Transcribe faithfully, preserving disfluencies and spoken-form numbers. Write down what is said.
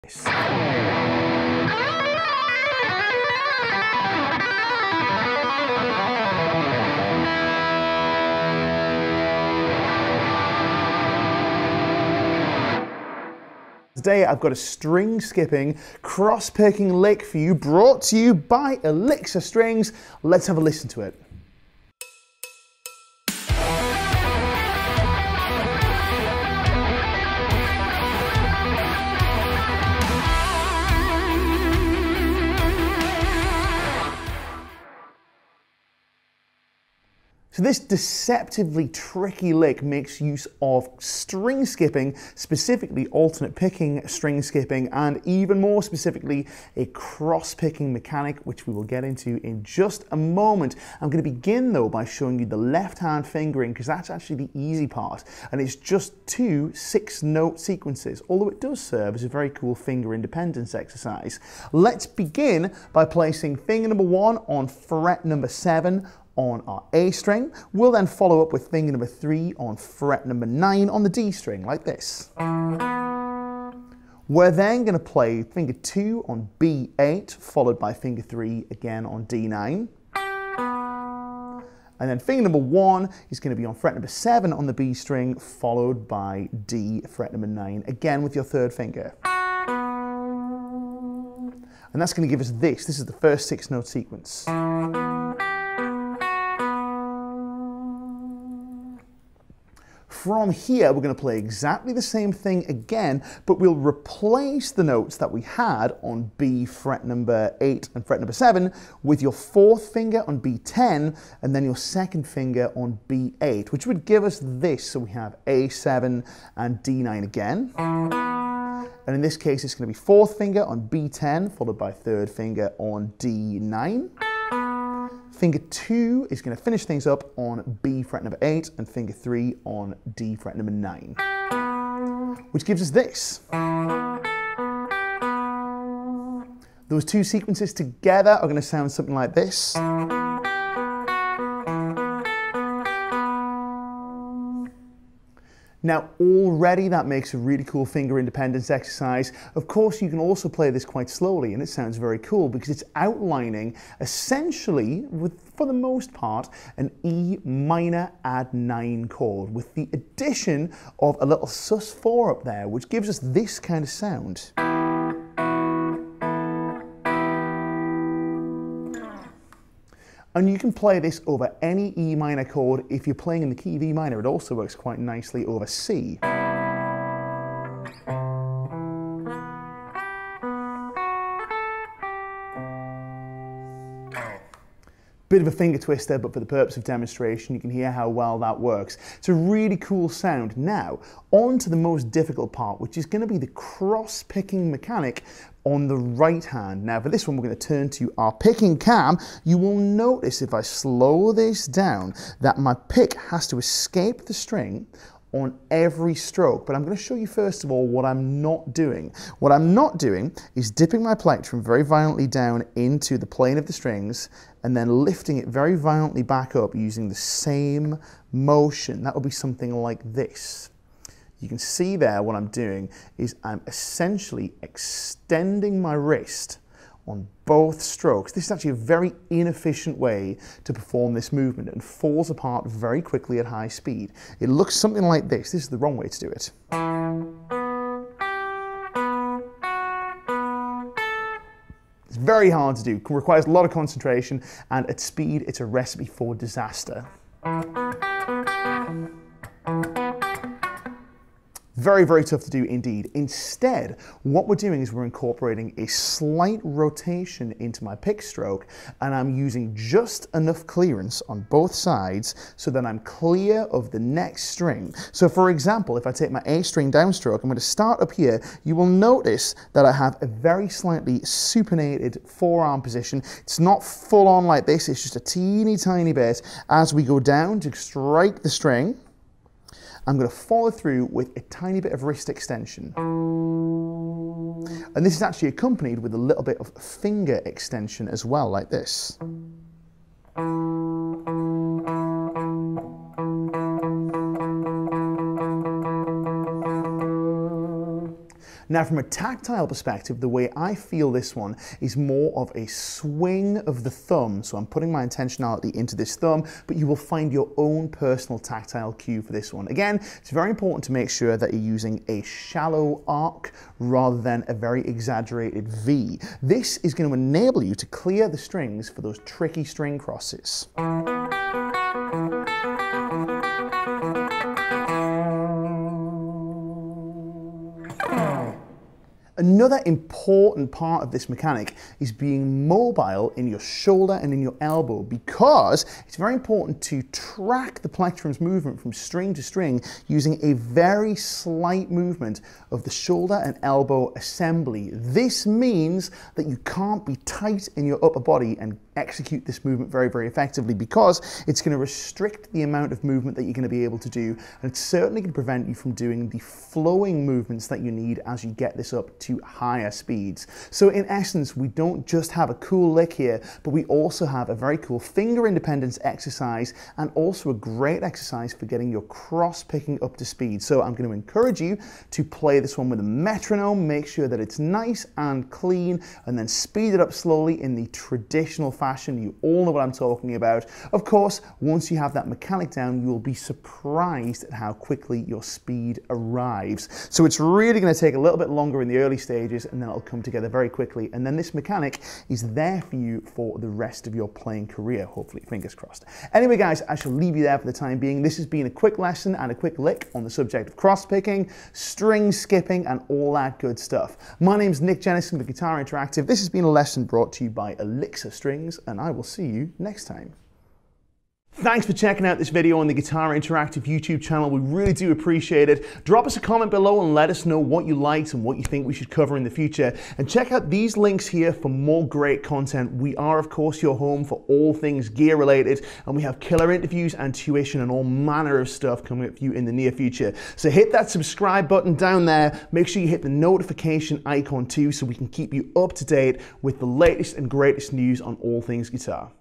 Today I've got a string skipping, cross picking lick for you, brought to you by Elixir Strings. Let's have a listen to it. So this deceptively tricky lick makes use of string skipping, specifically alternate picking, string skipping, and even more specifically, a cross-picking mechanic, which we will get into in just a moment. I'm going to begin though by showing you the left-hand fingering, because that's actually the easy part, and it's just two six-note sequences, although it does serve as a very cool finger independence exercise. Let's begin by placing finger number one on fret number seven, on our A string. We'll then follow up with finger number three on fret number nine on the D string, like this. We're then going to play finger two on B eight, followed by finger three again on D nine. And then finger number one is going to be on fret number seven on the B string, followed by D, fret number nine, again with your third finger. And that's going to give us this. This is the first six note sequence. From here, we're going to play exactly the same thing again, but we'll replace the notes that we had on B fret number eight and fret number seven with your fourth finger on B ten and then your second finger on B eight, which would give us this. So we have A seven and D nine again. And in this case, it's going to be fourth finger on B ten, followed by third finger on D nine. Finger two is going to finish things up on B fret number eight and finger three on D fret number nine, which gives us this. Those two sequences together are going to sound something like this. Now already that makes a really cool finger independence exercise. Of course you can also play this quite slowly and it sounds very cool because it's outlining essentially, with, for the most part, an E minor add nine chord with the addition of a little sus four up there, which gives us this kind of sound. And you can play this over any E minor chord. If you're playing in the key of E minor, it also works quite nicely over C. Bit of a finger twister, but for the purpose of demonstration, you can hear how well that works. It's a really cool sound. Now, on to the most difficult part, which is going to be the cross-picking mechanic on the right hand. Now, for this one, we're going to turn to our picking cam. You will notice if I slow this down that my pick has to escape the string on every stroke, but I'm going to show you first of all what I'm not doing. What I'm not doing is dipping my plectrum very violently down into the plane of the strings and then lifting it very violently back up using the same motion. That will be something like this. You can see there what I'm doing is I'm essentially extending my wrist on both strokes. This is actually a very inefficient way to perform this movement and falls apart very quickly at high speed. It looks something like this. This is the wrong way to do it. It's very hard to do, it requires a lot of concentration, and at speed it's a recipe for disaster. Very, very tough to do indeed. Instead, what we're doing is we're incorporating a slight rotation into my pick stroke, and I'm using just enough clearance on both sides so that I'm clear of the next string. So for example, if I take my A string downstroke, I'm going to start up here. You will notice that I have a very slightly supinated forearm position. It's not full on like this, it's just a teeny tiny bit. As we go down to strike the string, I'm going to follow through with a tiny bit of wrist extension. And this is actually accompanied with a little bit of finger extension as well, like this. Now, from a tactile perspective, the way I feel this one is more of a swing of the thumb. So I'm putting my intentionality into this thumb, but you will find your own personal tactile cue for this one. Again, it's very important to make sure that you're using a shallow arc rather than a very exaggerated V. This is going to enable you to clear the strings for those tricky string crosses. Another important part of this mechanic is being mobile in your shoulder and in your elbow, because it's very important to track the plectrum's movement from string to string using a very slight movement of the shoulder and elbow assembly. This means that you can't be tight in your upper body and execute this movement very, very effectively, because it's going to restrict the amount of movement that you're going to be able to do, and it's certainly going to prevent you from doing the flowing movements that you need as you get this up to higher speeds. So in essence, we don't just have a cool lick here, but we also have a very cool finger independence exercise and also a great exercise for getting your cross picking up to speed. So I'm going to encourage you to play this one with a metronome, make sure that it's nice and clean, and then speed it up slowly in the traditional fashion. You all know what I'm talking about. Of course, once you have that mechanic down, you will be surprised at how quickly your speed arrives. So it's really going to take a little bit longer in the early stages, and then it'll come together very quickly. And then this mechanic is there for you for the rest of your playing career, hopefully, fingers crossed. Anyway, guys, I shall leave you there for the time being. This has been a quick lesson and a quick lick on the subject of cross picking, string skipping, and all that good stuff. My name's Nick Jennison with Guitar Interactive. This has been a lesson brought to you by Elixir Strings, and I will see you next time. Thanks for checking out this video on the Guitar Interactive YouTube channel. We really do appreciate it. Drop us a comment below and let us know what you liked and what you think we should cover in the future. And check out these links here for more great content. We are, of course, your home for all things gear related, and we have killer interviews and tuition and all manner of stuff coming up for you in the near future. So hit that subscribe button down there. Make sure you hit the notification icon too, so we can keep you up to date with the latest and greatest news on all things guitar.